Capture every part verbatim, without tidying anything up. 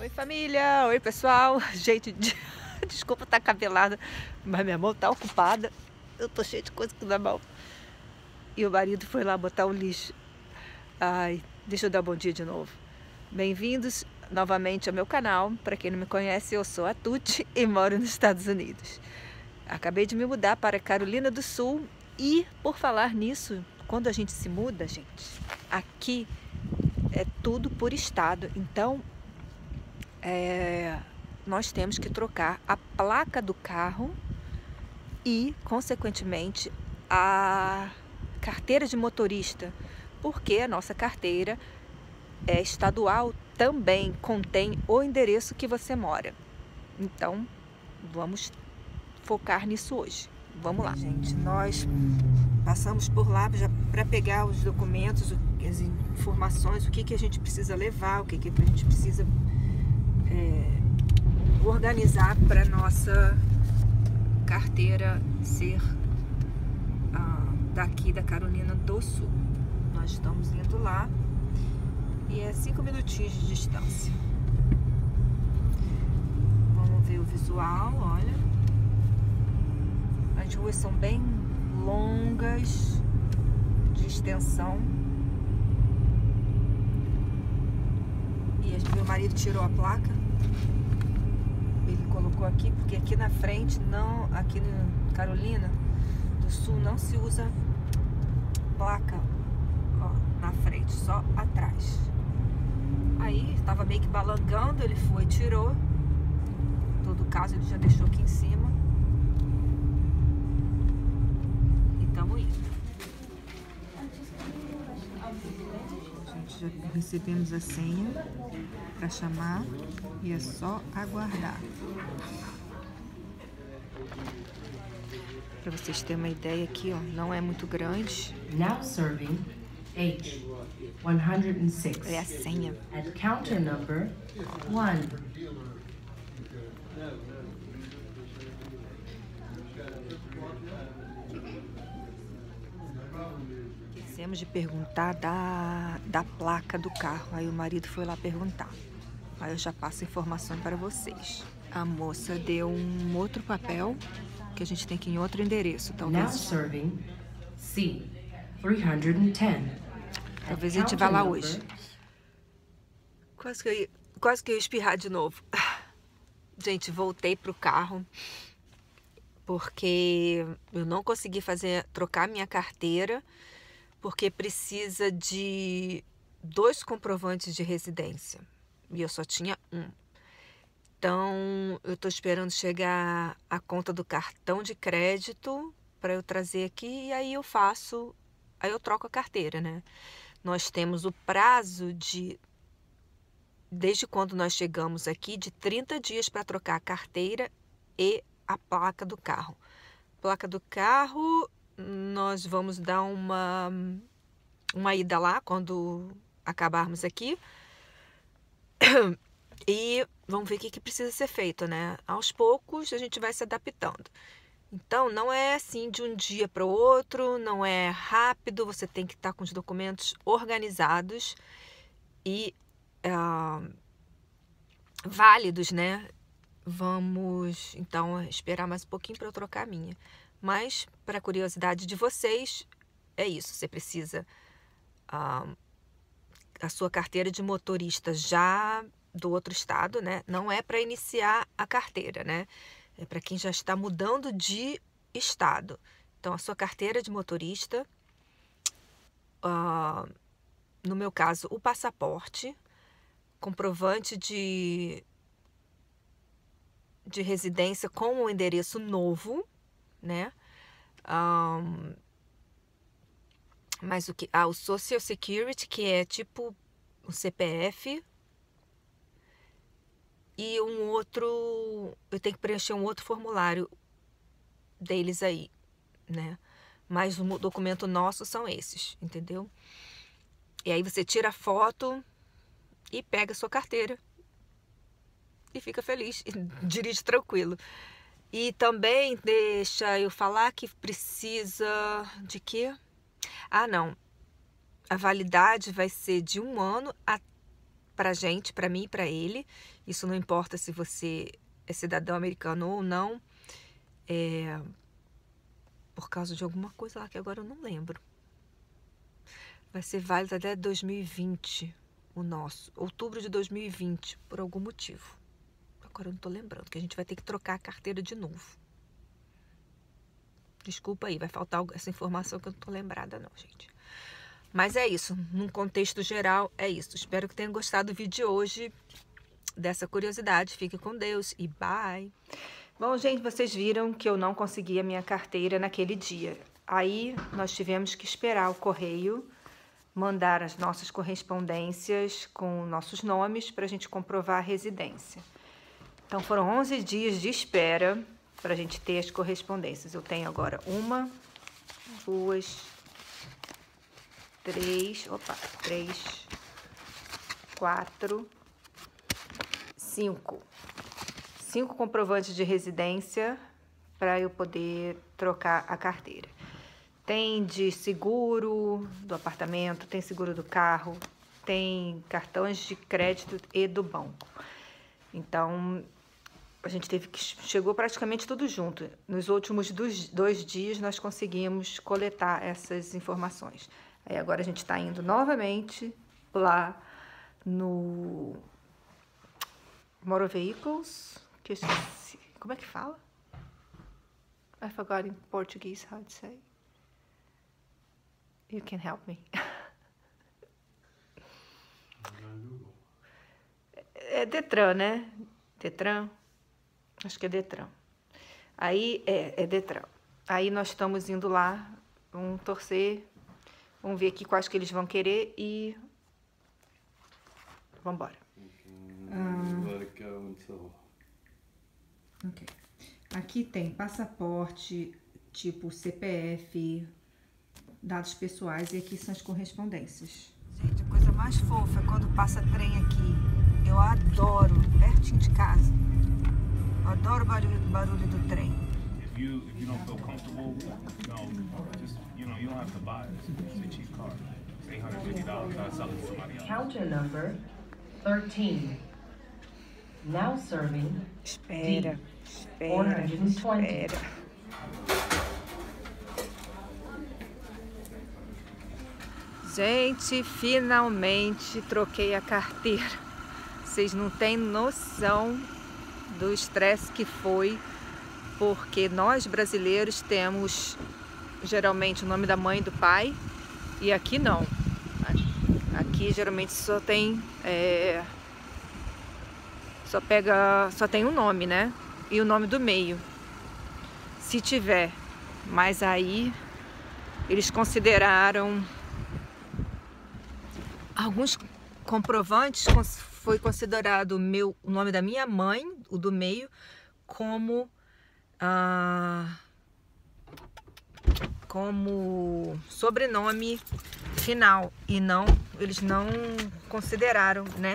Oi família, oi pessoal. Gente, desculpa estar cabelada, mas minha mão tá ocupada. Eu tô cheia de coisa aqui na mão. E o marido foi lá botar o lixo. Ai, deixa eu dar bom dia de novo. Bem-vindos novamente ao meu canal. Para quem não me conhece, eu sou a Tuti e moro nos Estados Unidos. Acabei de me mudar para Carolina do Sul e, por falar nisso, quando a gente se muda, gente, aqui é tudo por estado. Então, É, nós temos que trocar a placa do carro e, consequentemente, a carteira de motorista, porque a nossa carteira é estadual, também contém o endereço que você mora. Então, vamos focar nisso hoje. Vamos lá, gente. Nós passamos por lá já para pegar os documentos, as informações, o que, que a gente precisa levar, o que, que a gente precisa É, organizar para nossa carteira ser ah, daqui da Carolina do Sul. Nós estamos indo lá e é cinco minutinhos de distância. Vamos ver o visual, olha. As ruas são bem longas, de extensão. E meu marido tirou a placa. Ele colocou aqui, porque aqui na frente, não, aqui na Carolina do Sul, não se usa placa, ó, na frente, só atrás. Aí, tava meio que balangando, ele foi e tirou. Em todo caso, ele já deixou aqui em cima. E tamo indo. Já recebemos a senha para chamar e é só aguardar. Para vocês terem uma ideia aqui, ó, não é muito grande. Now serving H one oh six. É a senha. At counter number one. Esquecemos de perguntar da, da placa do carro. Aí o marido foi lá perguntar. Aí eu já passo a informação para vocês. A moça deu um outro papel que a gente tem que ir em outro endereço. Now Talvez, serving C three hundred ten. talvez a gente vá lá hoje. Quase que, eu ia, quase que eu ia espirrar de novo. Gente, voltei pro carro porque eu não consegui fazer trocar minha carteira, porque precisa de dois comprovantes de residência e eu só tinha um. Então, eu tô esperando chegar a conta do cartão de crédito para eu trazer aqui e aí eu faço, aí eu troco a carteira, né? Nós temos o prazo de, desde quando nós chegamos aqui, de trinta dias para trocar a carteira e a placa do carro. Placa do carro, nós vamos dar uma, uma ida lá quando acabarmos aqui. E vamos ver o que, que precisa ser feito, né? Aos poucos a gente vai se adaptando. Então, não é assim de um dia para o outro, não é rápido, você tem que estar com os documentos organizados e uh, válidos, né? Vamos, então, esperar mais um pouquinho para eu trocar a minha. Mas, para curiosidade de vocês, é isso. Você precisa uh, a sua carteira de motorista já do outro estado, né? Não é para iniciar a carteira, né? É para quem já está mudando de estado. Então, a sua carteira de motorista, uh, no meu caso, o passaporte, comprovante de, de residência com o endereço novo, né? Um, mas o que? Ah, o Social Security, que é tipo o C P F. E um outro, eu tenho que preencher um outro formulário deles aí, né? Mas o documento nosso são esses, entendeu? E aí você tira a foto e pega a sua carteira. E fica feliz, e dirige tranquilo. E também deixa eu falar que precisa de quê? Ah, não. A validade vai ser de um ano a pra gente, pra mim e pra ele. Isso não importa se você é cidadão americano ou não. É, por causa de alguma coisa lá que agora eu não lembro. Vai ser válido até dois mil e vinte, o nosso. Outubro de dois mil e vinte, por algum motivo. Agora eu não tô lembrando, que a gente vai ter que trocar a carteira de novo. Desculpa aí, vai faltar essa informação que eu não tô lembrada não, gente. Mas é isso, num contexto geral, é isso. Espero que tenham gostado do vídeo de hoje, dessa curiosidade. Fique com Deus e bye! Bom, gente, vocês viram que eu não consegui a minha carteira naquele dia. Aí, nós tivemos que esperar o correio mandar as nossas correspondências com nossos nomes para a gente comprovar a residência. Então, foram onze dias de espera para a gente ter as correspondências. Eu tenho agora uma, duas, três, opa, três, quatro, cinco. Cinco comprovantes de residência para eu poder trocar a carteira. Tem de seguro do apartamento, tem seguro do carro, tem cartões de crédito e do banco. Então, a gente teve que... Chegou praticamente tudo junto. Nos últimos dois, dois dias, nós conseguimos coletar essas informações. Aí agora a gente está indo novamente lá no Motor Vehicles, que eu esqueci. Como é que fala? I forgot in Portuguese how to say. You can help me. É Detran, né? Detran? Acho que é Detran. Aí, é, é Detran. Aí nós estamos indo lá, vamos torcer, vamos ver aqui quais que eles vão querer e vamos embora. Ok. Aqui tem passaporte, tipo C P F, dados pessoais, e aqui são as correspondências. Gente, a coisa mais fofa é quando passa trem aqui. Eu adoro, pertinho de casa. Eu adoro o barulho, barulho do trem. If you if you don't feel comfortable, no, just you know you don't have to buy it. It's a cheap car. It's eight hundred fifty dollars. I sell it to somebody else. Counter number thirteen. Now serving. Espera, four espera, hundred twenty. espera. Gente, finalmente troquei a carteira. Vocês não têm noção do estresse que foi, porque nós brasileiros temos geralmente o nome da mãe e do pai, e aqui não. Aqui geralmente só tem é, só pega, só tem um nome, né? E o nome do meio, se tiver. Mas aí eles consideraram alguns comprovantes, foi considerado o, meu, o nome da minha mãe, o do meio, como ah, como sobrenome final, e não, eles não consideraram, né?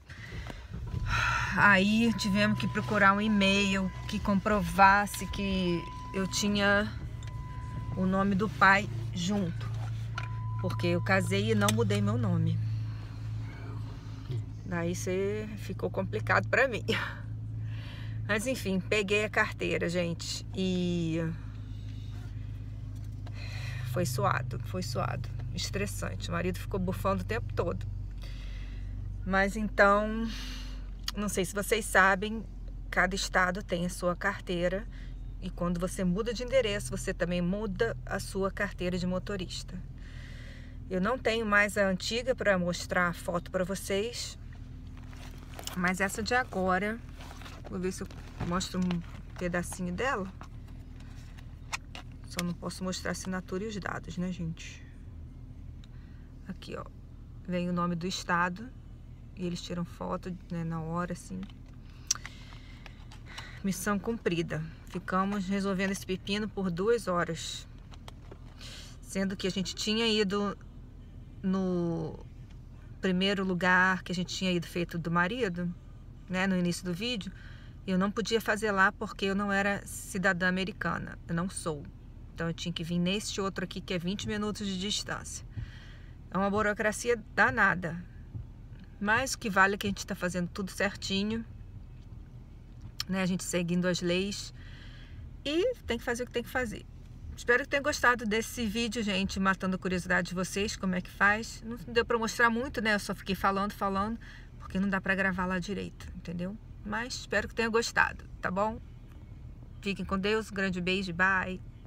Aí tivemos que procurar um e-mail que comprovasse que eu tinha o nome do pai junto, porque eu casei e não mudei meu nome. Daí você ficou complicado pra mim. Mas enfim, peguei a carteira, gente, e foi suado, foi suado, estressante. O marido ficou bufando o tempo todo. Mas então, não sei se vocês sabem, cada estado tem a sua carteira, e quando você muda de endereço, você também muda a sua carteira de motorista. Eu não tenho mais a antiga para mostrar a foto para vocês, mas essa de agora, vou ver se eu mostro um pedacinho dela. Só não posso mostrar a assinatura e os dados, né, gente? Aqui, ó, vem o nome do estado e eles tiram foto, né, na hora, assim. Missão cumprida. Ficamos resolvendo esse pepino por duas horas. Sendo que a gente tinha ido no primeiro lugar que a gente tinha ido feito do marido, né, no início do vídeo. Eu não podia fazer lá porque eu não era cidadã americana. Eu não sou. Então eu tinha que vir nesse outro aqui, que é vinte minutos de distância. É uma burocracia danada. Mas o que vale é que a gente está fazendo tudo certinho, né? A gente seguindo as leis e tem que fazer o que tem que fazer. Espero que tenham gostado desse vídeo, gente, matando a curiosidade de vocês, como é que faz. Não deu para mostrar muito, né? Eu só fiquei falando, falando, porque não dá para gravar lá direito, entendeu? Mas espero que tenham gostado, tá bom? Fiquem com Deus, um grande beijo, bye!